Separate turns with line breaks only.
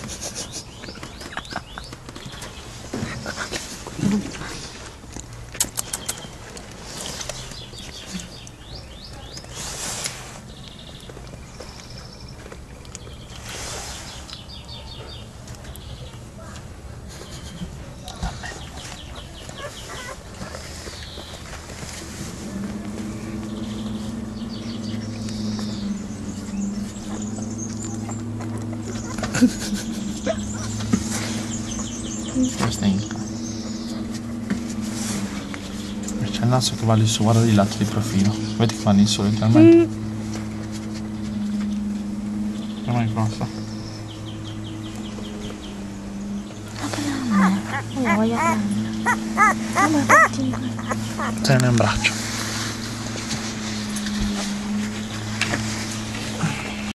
Questa è Inca. C'è il naso che va lì su, guarda di lato di profilo. Vedi che va lì su letteralmente. Non è grossa.
Non voglio prendere.
Se ne è un braccio.